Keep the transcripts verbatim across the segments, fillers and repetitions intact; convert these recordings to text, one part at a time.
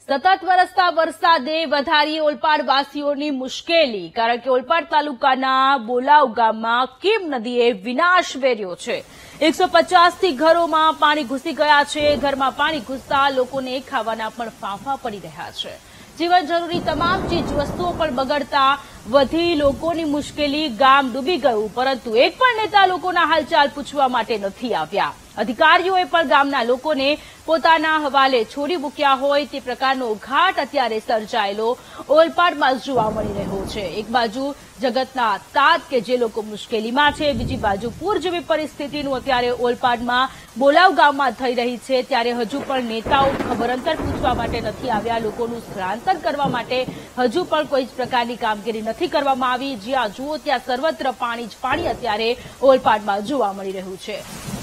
સતત વરસતા વરસાદે વધારી ઓલપાડવાસીઓની મુશ્કેલી, કારણ કે ઓલપાડ તાલુકાના બોલાવ ગામમાં કીમ નદીએ વિનાશ વેર્યો છે। એકસો પચાસ થી ઘરોમાં પાણી ઘૂસી ગયા છે। ઘરમાં પાણી ઘૂસતા લોકોને ખાવાના પણ ફાંફા પડી રહ્યા છે। જીવન જરૂરી તમામ ચીજ વસ્તુઓ પણ બગડતા વધી લોકોની મુશ્કેલી। ગામ ડૂબી ગયું, પરંતુ એક પણ નેતા લોકોના હાલચાલ પૂછવા માટે નથી આવ્યા। અધિકારીઓએ પણ ગામના લોકોને પોતાના હવાલે છોડી મૂક્યા હોય તે પ્રકારનો ઘાટ અત્યારે સર્જાયેલો ઓલપાડમાં જોવા મળી રહ્યો છે। એક બાજુ જગતના તાત કે જે લોકો મુશ્કેલીમાં છે, બીજી બાજુ પૂર જેવી પરિસ્થિતિનું અત્યારે ઓલપાડમાં બોલાવ ગામમાં થઈ રહી છે। ત્યારે હજુ પણ નેતાઓ ખબર અંતર પૂછવા માટે નથી આવ્યા। લોકોનું સ્થળાંતર કરવા માટે હજુ પણ કોઈ જ પ્રકારની કામગીરી નથી કરવામાં આવી। જ્યાં જુઓ ત્યાં સર્વત્ર પાણી જ પાણી અત્યારે ઓલપાડમાં જોવા મળી રહ્યું છે।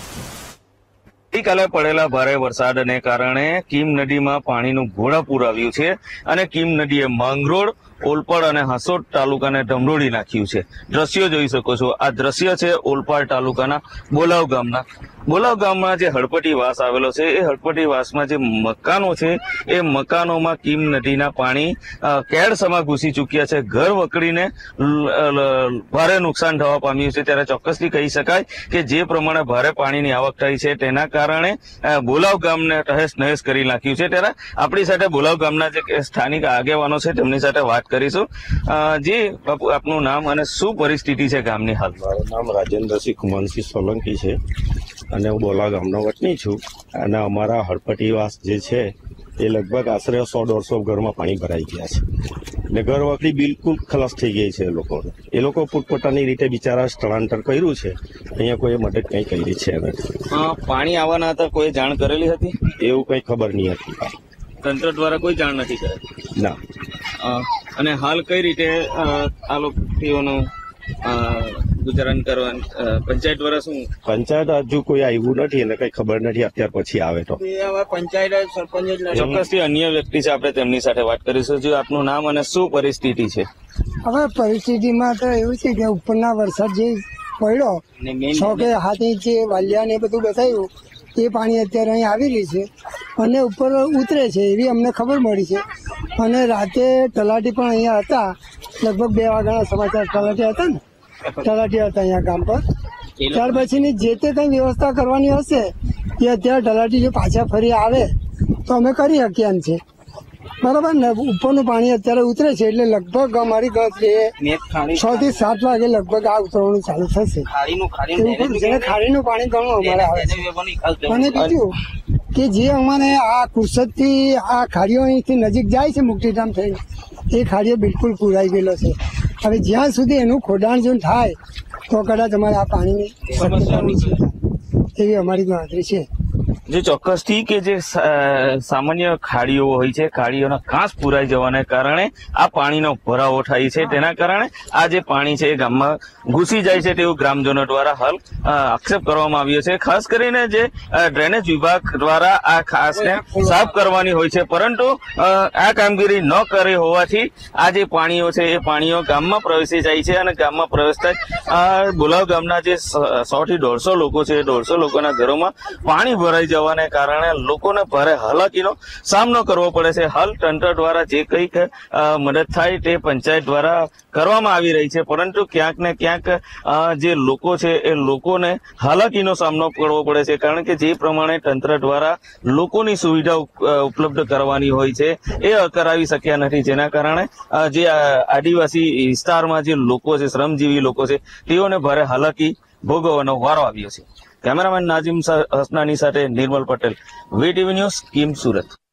ગઈકાલે પડેલા ભારે વરસાદને કારણે કીમ નદીમાં પાણીનું ઘોડાપૂર આવ્યું છે અને કીમ નદીએ માંગરોળ, ઓલપાડ અને હાસોટ તાલુકાને ઢમરોળી નાખ્યું છે। દ્રશ્યો જોઈ શકો છો। આ દ્રશ્ય છે ઓલપાડ તાલુકાના બોલાવ ગામના। બોલાવ ગામમાં જે હળપટી વાસ આવેલો છે, એ હળપટી વાસમાં જે મકાનો છે, એ મકાનોમાં કીમ નદીના પાણી કેડસમાં ઘૂસી ચૂક્યા છે। ઘર વકડીને ભારે નુકસાન થવા પામ્યું છે। ત્યારે ચોક્કસથી કહી શકાય કે જે પ્રમાણે ભારે પાણીની આવક થઈ છે તેના કારણે બોલાવ ગામને તહેસ નહેસ કરી નાખ્યું છે। ત્યારે આપણી સાથે બોલાવ ગામના જે સ્થાનિક આગેવાનો છે તેમની સાથે વાત કરીશું। જી બાપુ, આપનું નામ અને શું પરિસ્થિતિ છે ગામની હાલ? મારું નામ રાજેન્દ્રસિંહ કુમાનસિંહ સોલંકી છે અને હું બોલાવ ગામનો વતની છું। અને અમારા હળપટીવાસ જે છે એ લગભગ આશરે સો દોઢસો ઘરમાં પાણી ભરાઈ ગયા છે ને ઘર વખરી બિલકુલ ખલાસ થઈ ગઈ છે। એ લોકોને એ લોકો પોતપોતાની રીતે બિચારા સ્થળાંતર કર્યું છે। અહીંયા કોઈ મદદ કંઈ કરી છે નથી। પાણી આવવાના હતા, કોઈ જાણ કરેલી હતી? એવું કંઈ ખબર નહીં હતી। તંત્ર દ્વારા કોઈ જાણ નથી કરેલી? ના। અને હાલ કઈ રીતે આ લોકોનું ગુજરાન કરવાનું પંચાયત દ્વારા શું? પંચાયત હજુ કોઈ આવ્યું નથી અને કઈ ખબર નથી, અત્યાર પછી આવે તો પંચાયત સરપંચ ચોક્કસથી અન્ય વ્યક્તિ છે, આપણે તેમની સાથે વાત કરીશું। જો આપનું નામ અને શું પરિસ્થિતિ છે? હવે પરિસ્થિતિમાં તો એવું છે કે ઉપરના વરસાદ જે પડ્યો છ કે સાત ઇંચ વાલિયા ને બધું બતાવ્યું, એ પાણી અત્યારે અહીં આવી રહી છે અને ઉપર ઉતરે છે એવી અમને ખબર મળી છે। અને રાતે તલાટી પણ અહીંયા હતા, લગભગ બે વાગ્યાના સમાચાર તલાટી હતા ને તલાટી હતા અહીંયા ગામ પર। ત્યાર પછીની જે તે કઈ વ્યવસ્થા કરવાની હશે એ અત્યારે તલાટી જો પાછા ફરી આવે તો અમે કરી શકીએ એમ છે, બરાબર ને। ઉપરનું પાણી અત્યારે ઉતરે છે એટલે લગભગ અમારી ગણતરી છ થી સાત વાગે લગભગ આ ઉતરવાનું ચાલુ થશે। જેને ખાડીનું પાણી ઘણું અમારે આવે છે। અને બીજું કે જે અમારે આ કુરસદ થી આ ખાડીઓ અહીંથી નજીક જાય છે મુક્તિધામ થઈને, એ ખાડીઓ બિલકુલ પુરાઈ ગયેલો છે। હવે જ્યાં સુધી એનું ખોદાણ જો થાય તો કદાચ અમારે આ પાણીની એવી અમારી ગણતરી છે। જે ચોક્કસથી કે જે સામાન્ય ખાડીઓ હોય છે, ખાડીઓના ઘાસ પુરાઈ જવાને કારણે આ પાણીનો ભરાવો થાય છે। તેના કારણે આ જે પાણી છે એ ગામમાં ઘૂસી જાય છે તેવું ગ્રામજનો દ્વારા હાલ આક્ષેપ કરવામાં આવ્યો છે। ખાસ કરીને જે ડ્રેનેજ વિભાગ દ્વારા આ ખાસને સાફ કરવાની હોય છે, પરંતુ આ કામગીરી ન કરી હોવાથી આ જે પાણીઓ છે એ પાણીઓ ગામમાં પ્રવેશી જાય છે અને ગામમાં પ્રવેશતા જ આ બોલાવ ગામના જે સો થી દોઢસો લોકો છે, દોઢસો લોકોના ઘરોમાં પાણી ભરાઈ જવાને કારણે લોકોને ભારે હાલાકીનો સામનો કરવો પડે છે। હાલ તંત્ર દ્વારા જે કંઈક મદદ થાય તે પંચાયત દ્વારા કરવામાં આવી રહી છે, પરંતુ ક્યાંક ને ક્યાંક જે લોકો છે એ લોકોને હાલાકીનો સામનો કરવો પડે છે, કારણ કે જે પ્રમાણે તંત્ર દ્વારા લોકોની સુવિધા ઉપલબ્ધ કરવાની હોય છે એ કરાવી શક્યા નથી। જેના કારણે જે આદિવાસી વિસ્તારમાં જે લોકો છે, શ્રમજીવી લોકો છે, તેઓને ભારે હાલાકી ભોગવવાનો વારો આવ્યો છે। કેમેરામેન નાઝીમ હસનાની સાથે નિર્મલ પટેલ, વીટીવી ન્યૂઝ, કીમ, સુરત।